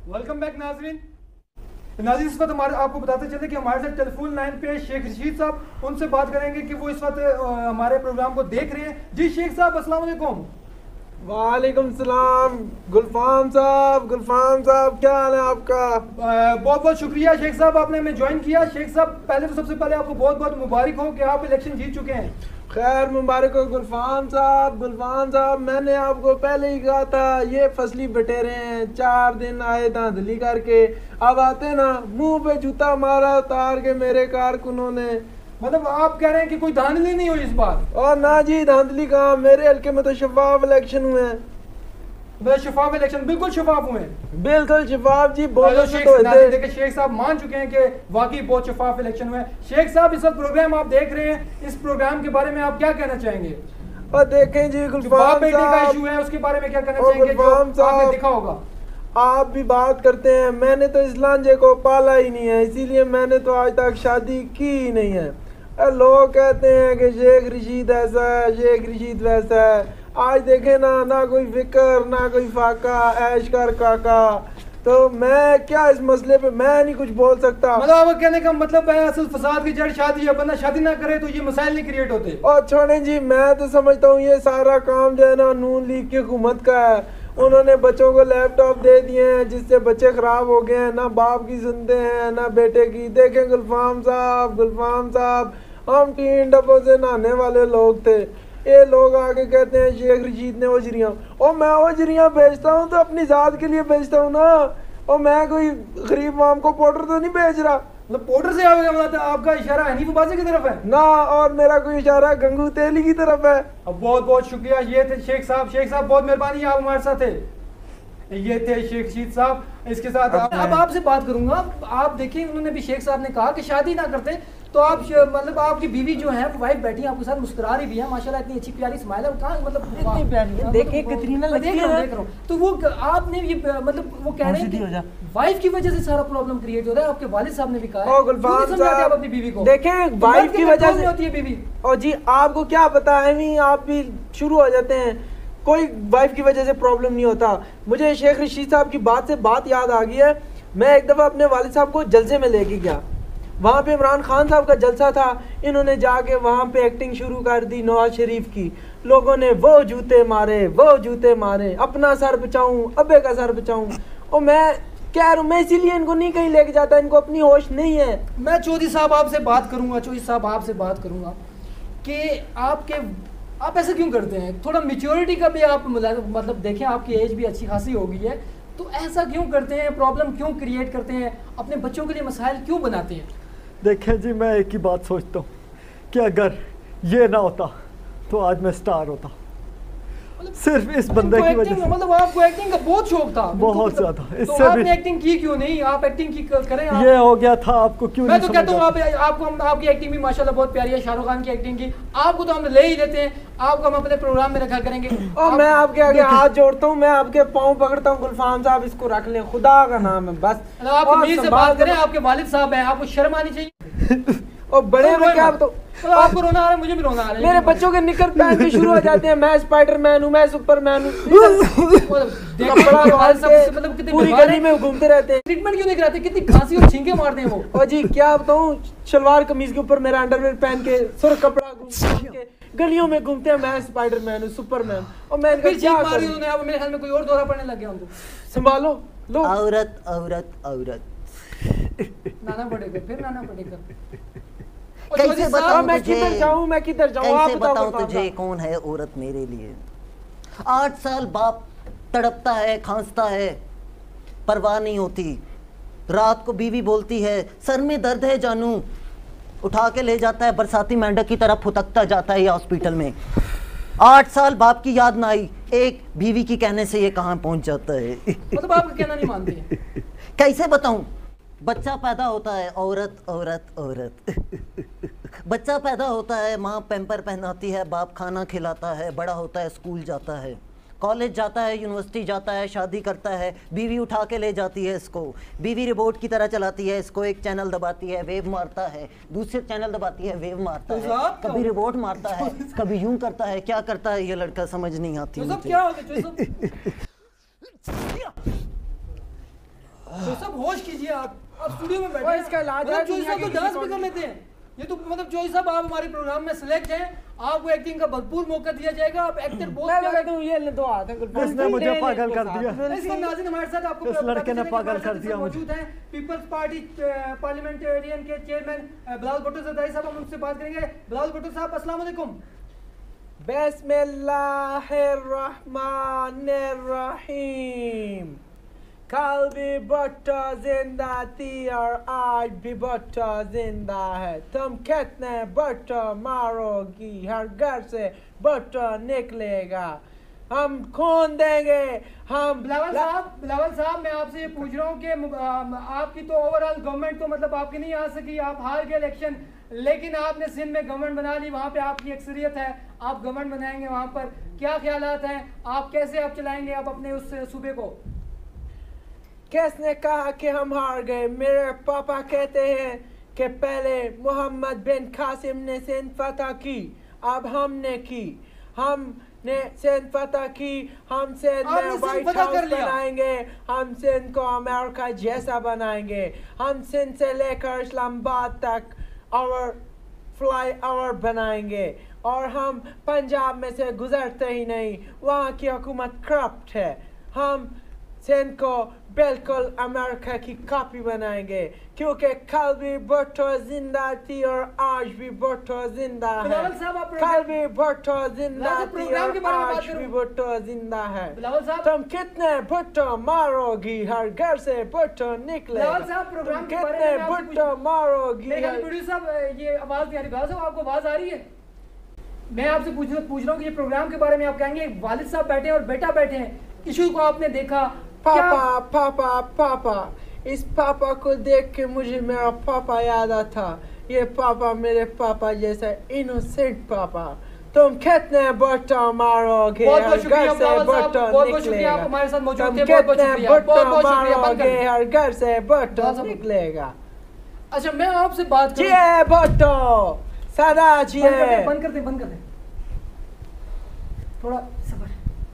Welcome back नाजरीन। इस वक्त हमारे आपको बताते चले कि हमारे साथ टेलीफोन लाइन पे शेख रशीद साहब, उनसे बात करेंगे कि वो इस वक्त हमारे प्रोग्राम को देख रहे हैं। जी शेख साहब, अस्सलाम वालेकुम। वालेकुम सलाम। गुलफाम साहब क्या हाल है आपका? बहुत बहुत शुक्रिया शेख साहब, आपने हमें ज्वाइन किया। शेख साहब, पहले तो सबसे पहले आपको बहुत बहुत मुबारक हो कि आप इलेक्शन जीत चुके हैं। खैर मुबारक हो गुलफाम साहब, मैंने आपको पहले ही कहा था ये फसली बटेरे हैं, 4 दिन आए धांधली करके, अब आते ना मुंह पे जूता मारा उतार के मेरे कारकुनों ने। मतलब आप कह रहे हैं कि कोई धांधली नहीं हुई इस बार? और ना जी, धांधली कहाँ, मेरे हल्के में तो शफाफ इलेक्शन हुए हैं। शफाफ इलेक्शन बिल्कुल शफाफ हुए हैं, बिल्कुल शफाफ जी। बहुत देखिए शेख साहब मान चुके हैं कि वाकई बहुत शफाफ इलेक्शन हुए हैं। शेख साहब, इस वक्त प्रोग्राम आप देख रहे हैं, इस प्रोग्राम के बारे में आप क्या कहना चाहेंगे? और देखें जी, गुलफाम बेटी का इशू है, उसके बारे में क्या कहना चाहेंगे जो आपने देखा होगा? आप भी बात करते हैं, मैंने तो इस लांजे को पाला ही नहीं है, इसीलिए मैंने तो आज तक शादी की ही नहीं है। लोग कहते हैं कि शेख रशीद ऐसा है, शेख रशीद वैसा है। आज देखे ना कोई फिक्र, ना कोई फाका, ऐश कर काका। तो मैं क्या इस मसले पे मैं नहीं कुछ बोल सकता। मतलब आप कहने का मतलब है असल फसाद की जड़ शादी है, बंदा शादी ना करे तो ये मसाइल नहीं क्रिएट होते। और छोड़ें जी, मैं तो समझता हूँ ये सारा काम जो है ना नून लीग की हुकूमत का है। उन्होंने बच्चों को लैपटॉप दे दिए हैं जिससे बच्चे खराब हो गए हैं, ना बाप की सुनते हैं ना बेटे की। देखें गुलफाम साहब, हम 3 डब्बों से नहाने वाले लोग थे। ये लोग आके कहते हैं शेख रशीद ने ओजरियाँ, और मैं ओजरियाँ बेचता हूँ तो अपनी जात के लिए बेचता हूँ ना, और मैं कोई गरीब माम को पाउडर तो नहीं बेच रहा। मतलब पाउडर से आपका इशारा हनीफ बाजी की तरफ है ना, और मेरा कोई इशारा गंगू तेली की तरफ है। अब बहुत बहुत शुक्रिया। ये थे शेख साहब बहुत मेहरबानी, आप हमारे साथ थे। ये थे शेख रशीद साहब। इसके साथ अब आपसे बात करूंगा। आप देखिए, उन्होंने भी शेख साहब ने कहा कि शादी ना करते तो आप मतलब आपकी बीवी जो है वाइफ बैठी है आपके साथ, मुस्कुरा रही भी है माशाल्लाह, इतनी अच्छी प्यारी स्माइल है। कहाँ मतलब इतनी प्यारी है, देखिए कतरीना लगती है। देख रहा हूँ तो वो आपने ये मतलब वो कह रहे हैं कि वाइफ की वजह से सारा प्रॉब्लम क्रिएट हो रहा है। आपके वालिद साहब ने भी कहा है अपनी बीवी को। देखें वाइफ की वजह से होती है बीवी। और जी आपको क्या पता है, आप भी शुरू हो जाते हैं। कोई वाइफ की वजह से प्रॉब्लम नहीं होता। मुझे शेख रशीद साहब की बात से बात याद आ गई है। मैं एक दफ़ा अपने वालिद साहब को जलसे में लेके गया, वहाँ पे इमरान खान साहब का जलसा था। इन्होंने जाके वहाँ पे एक्टिंग शुरू कर दी नवाज शरीफ की। लोगों ने वो जूते मारे, अपना सर बचाऊं, अब्बे का सर बचाऊं। और मैं कह रहा हूँ, मैं इसीलिए इनको नहीं कहीं लेके जाता, इनको अपनी होश नहीं है। मैं चौधरी साहब आपसे बात करूंगा कि आप ऐसा क्यों करते हैं? थोड़ा मेच्योरिटी का भी आप मतलब देखें, आपकी एज भी अच्छी खासी हो गई है, तो ऐसा क्यों करते हैं? प्रॉब्लम क्यों क्रिएट करते हैं? अपने बच्चों के लिए मसाइल क्यों बनाते हैं? देखें जी, मैं एक ही बात सोचता हूँ कि अगर ये ना होता तो आज मैं स्टार होता। सिर्फ इस बंदे की वजह से। मतलब आपको एक्टिंग का बहुत शौक था? बहुत ज्यादा। तो आपने एक्टिंग की क्यों नहीं? आप एक्टिंग की करें। ये हो गया था, आपको क्यों मैं तो कहता हूँ आपकी एक्टिंग भी माशाल्लाह बहुत प्यारी है। शाहरुख खान की एक्टिंग की आपको तो हम ले ही लेते हैं, आपको हम अपने प्रोग्राम में रखा करेंगे। और मैं आपके आगे हाथ जोड़ता हूँ, मैं आपके पाँव पकड़ता हूँ। गुलफाम साहब, इसको रख लें, खुदा का नाम है बस। आप अमीर से बात करें, आपके वालिद साहब हैं, आपको शर्म आनी चाहिए। और बड़े में क्या तो आपको रोना आ रहा है, मुझे भी रोना आ रहा है। मेरे बच्चों के निकर पहन के शुरू हो जाते हैं, मैं स्पाइडरमैन हूँ, मैं सुपरमैन हूँ। मतलब पूरी गली में घूमते रहते हैं। ट्रीटमेंट क्यों नहीं कराते? कितनी खांसी और छींके मारते हैं वो। और जी क्या बताऊँ, शलवार कमीज के ऊपर मेरा अंडरवेयर पहन के सुर कपड़ा घूम के गलियों में घूमते हैं, मैं स्पाइडरमैन हूँ, सुपरमैन। और मैं फिर क्या मारी उन्होंने? अब मेरे ख्याल में कोई और दौरा पड़ने लग गया उनको। संभालो लो। औरत नाना पड़ेगा, फिर नाना पड़ेगा। कैसे बताऊं मैं किधर जाऊं कैसे बताऊं तुझे कौन है औरत मेरे लिए? 8 साल बाप तड़पता है, खांसता है, परवाह नहीं होती। रात को बीवी बोलती है सर में दर्द है जानू, उठा के ले जाता है, बरसाती मेंढक की तरह फुतकता जाता है हॉस्पिटल में। 8 साल बाप की याद ना आई, एक बीवी की कहने से ये कहाँ पहुंच जाता है। मतलब आप कहना नहीं मानते? कैसे बताऊं? बच्चा पैदा होता है, औरत बच्चा पैदा होता है, माँ पैम्पर पहनाती है, बाप खाना खिलाता है, बड़ा होता है, स्कूल जाता है, कॉलेज जाता है, यूनिवर्सिटी जाता है, शादी करता है, बीवी उठा के ले जाती है इसको, बीवी रिमोट की तरह चलाती है इसको, एक चैनल दबाती है वेव मारता है, दूसरे चैनल दबाती है वेव मारता है, कभी रिमोट मारता है, कभी यूं करता है, क्या करता है ये लड़का समझ नहीं आती मुझे। साहब होश कीजिए, आप स्टूडियो में बैठे और हैं। इसका इलाज मतलब है चौधरी दुनिया साहब तो की डांस किसी भी कर लेते हैं। ये तो मतलब चौधरी साहब आप हमारे प्रोग्राम में सिलेक्ट हैं, आपको एक्टिंग का भरपूर मौका दिया जाएगा, आप एक्टर बहुत मैं प्यारे- कहता हूँ ये ले दो हाथ अंकल, इसने मुझे पागल कर दिया। इसका नाज़रीन हमारे साथ आपको इस लड़के ने पागल कर दिया मुझे। मौजूद हैं पीपल्स पार्टी पार्लियामेंटेरियन के चेयरमैन बिलावल भुट्टो ज़रदारी साहब, हम उनसे बात करेंगे। बिलावल भुट्टो साहब अस्सलाम वालेकुम। बिस्मिल्लाहिर्रहमानिर्रहीम। कल भी भुट्टो जिंदा थी और आज भी भुट्टो जिंदा है। तुम कितने भुट्टो मारोगी, हर घर से भुट्टो निकलेगा। हम खून देंगे, हम बिलावल साहब मैं आपसे ये पूछ रहा हूँ कि आपकी तो ओवरऑल गवर्नमेंट तो मतलब आपकी नहीं आ सकी, आप हार गए इलेक्शन, लेकिन आपने सिंध में गवर्नमेंट बना ली, वहाँ पे आपकी अक्सरियत है, आप गवर्नमेंट बनाएंगे, वहाँ पर क्या ख्यालात हैं, आप कैसे आप चलाएंगे आप अपने उस सूबे को? किसने कहा कि हम हार गए? मेरे पापा कहते हैं कि पहले मोहम्मद बिन कासिम ने सिंध फतह की, अब हमने की। हमने सिंध फतह की, हम सिंध आपने में सिंध व्हाइट फतह हाउस कर लिया। बनाएंगे, हम सिंध को अमेरिका जैसा बनाएंगे, हम सिंध से लेकर इस्लामाबाद तक और फ्लाई ओवर बनाएंगे, और हम पंजाब में से गुजरते ही नहीं, वहाँ की हुकूमत करप्ट है। हम सिंध को बिल्कुल अमेरिका की कॉपी बनाएंगे, क्योंकि कल भी भुट्टो जिंदा थी और आज भी भुट्टो जिंदा है। बिलावल साहब, आप कल भी भुट्टो जिंदा बिलावल साहब, थी प्रोग्राम के और बारे में बात आज करो। भी भुट्टो जिंदा है। बिलावल साहब, तुम कितने भुट्टो मारोगी, हर घर से भुट्टो निकलेगा। बिलावल साहब, प्रोग्राम तुम के बारे कितने में आपसे भुट्टो मारोगी। मेरे ख्याल प्रोड्यूसर साहब ये आवाज़ नहीं आ रही। बिलावल साहब आपको आवाज़ आ रही है? मैं आपसे पूछ रहा हूँ कि ये प्रोग्राम के बारे में आप कहेंगे, वालिद साहब बैठे हैं और बेटा बैठे हैं, इशू को आपने देखा पापा पापा पापा, इस पापा को देख के मुझे मेरा पापा याद आता। ये पापा मेरे पापा जैसा इनोसेंट पापा। तुम कितने भुट्टो मारोगे, बहुत बहुत हर शुक्रिया घर से बिलावल साहब, भुट्टो बहुत बहुत शुक्रिया, आप निकलेगा। हमारे साथ मौजूद तुम थे, बहुत बहुत कितने शुक्रिया, भुट्टो बहुत बहुत शुक्रिया, बंद मारोगे, कर। हर घर से भुट्टो बिलावल साहब, निकलेगा। अच्छा मैं आपसे बात करूं, जिए भुट्टो, सदा जिए। बंद कर दे थोड़ा सबर।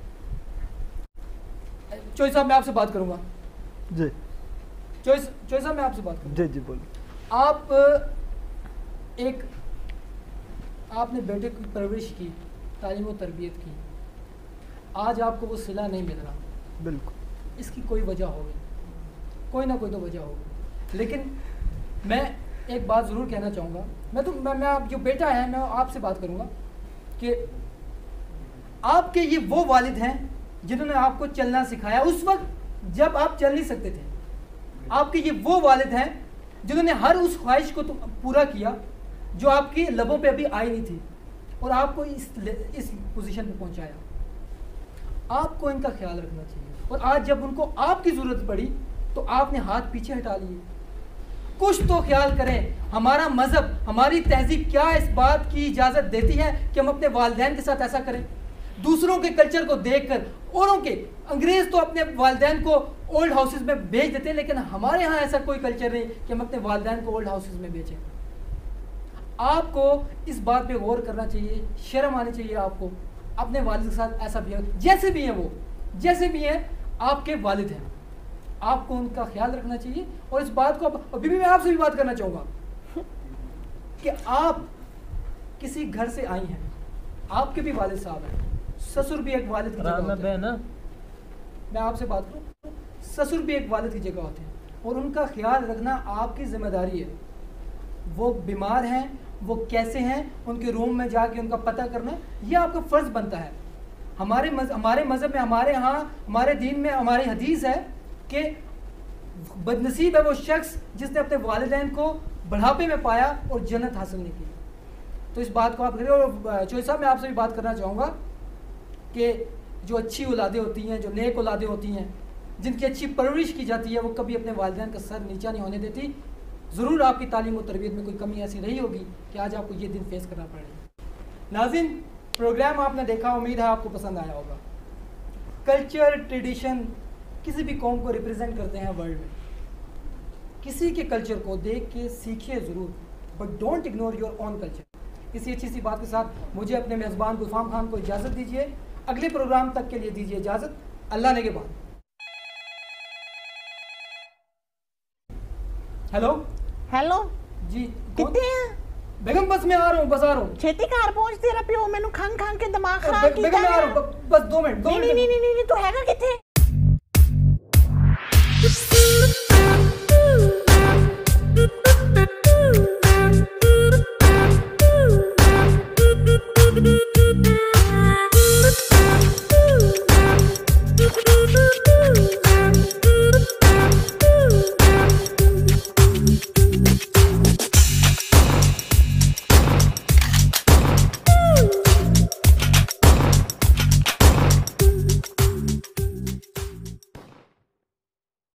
चोई साहब मैं आपसे बात करूंगा। जी चोई साहब मैं आपसे बात करूंगा। जी जी बोलो। आप आपने बेटे की परवरिश की, तालीम और तरबियत की, आज आपको वो सिला नहीं मिल रहा, बिल्कुल इसकी कोई वजह होगी, कोई ना कोई तो वजह होगी। लेकिन मैं एक बात ज़रूर कहना चाहूँगा, मैं आप जो बेटा है मैं आपसे बात करूँगा कि आपके ये वो वालिद हैं जिन्होंने आपको चलना सिखाया उस वक्त जब आप चल नहीं सकते थे। आपके ये वो वालिद हैं जिन्होंने हर उस ख्वाहिश को पूरा किया जो आपकी लबों पे अभी आई नहीं थी और आपको इस पोजीशन पे पहुंचाया। आपको इनका ख्याल रखना चाहिए, और आज जब उनको आपकी ज़रूरत पड़ी तो आपने हाथ पीछे हटा लिए। कुछ तो ख्याल करें। हमारा मज़हब, हमारी तहजीब क्या इस बात की इजाज़त देती है कि हम अपने वालिदैन के साथ ऐसा करें? दूसरों के कल्चर को देखकर, औरों के, अंग्रेज़ तो अपने वालिदैन को ओल्ड हाउसेस में भेज देते हैं, लेकिन हमारे यहाँ ऐसा कोई कल्चर नहीं कि हम अपने वालिदैन को ओल्ड हाउसेस में भेजें। आपको इस बात पे गौर करना चाहिए, शर्म आनी चाहिए आपको अपने वालिद के साथ ऐसा भी, जैसे भी हैं वो, जैसे भी हैं आपके वालिद हैं, आपको उनका ख्याल रखना चाहिए। और इस बात को अभी भी मैं आपसे भी बात करना चाहूँगा कि आप किसी घर से आई हैं, आपके भी वालिद साहब हैं, ससुर भी एक वालिद की जगह होते हैं। मैं आपसे बात करूँ, ससुर भी एक वालिद की जगह होते हैं और उनका ख्याल रखना आपकी जिम्मेदारी है। वो बीमार हैं, वो कैसे हैं, उनके रूम में जाके उनका पता करना ये आपका फ़र्ज़ बनता है। हमारे मज़हब में, हमारे यहाँ, हमारे दीन में, हमारी हदीस है कि बदनसीब है वो शख्स जिसने अपने वालिदैन को बुढ़ापे में पाया और जन्नत हासिल नहीं की। तो इस बात को आप करें। और चोई साहब मैं आपसे भी बात करना चाहूँगा कि जो अच्छी औलादें होती हैं, जो नेक औलादें होती हैं, जिनकी अच्छी परवरिश की जाती है, वो कभी अपने वालिदैन का सर नीचा नहीं होने देती। ज़रूर आपकी तालीम और तरबियत में कोई कमी ऐसी रही होगी कि आज आपको ये दिन फेस करना पड़ेगा। नाज़रीन, प्रोग्राम आपने देखा, उम्मीद है आपको पसंद आया होगा। कल्चर, ट्रेडिशन किसी भी कौम को रिप्रेजेंट करते हैं वर्ल्ड में। किसी के कल्चर को देख के सीखिए ज़रूर, but don't ignore your own culture. इसी अच्छी सी बात के साथ मुझे अपने मेज़बान गुलफाम खान को इजाज़त दीजिए। अगले प्रोग्राम तक के लिए दीजिए इजाज़त। अल्लाह ने के बाद। हेलो ਹੈਲੋ जी ਕਿੱਥੇ ਆ बेगम बस में आ रहा हूँ, बस आ रहा हूँ। ਛੇਤੀ ਘਰ ਪਹੁੰਚ, ਤੇਰਾ ਪਿਓ ਮੈਨੂੰ ਖੰਗ ਖੰਗ ਕੇ ਦਿਮਾਗ ਖਰਾਬ बेगम ਕੀਤਾ मैं आ रहा हूँ, बस 2 मिनट, 2 ਨਹੀਂ मिनट। ਨਹੀਂ ਨਹੀਂ ਨਹੀਂ ਤੂੰ ਹੈਗਾ ਕਿੱਥੇ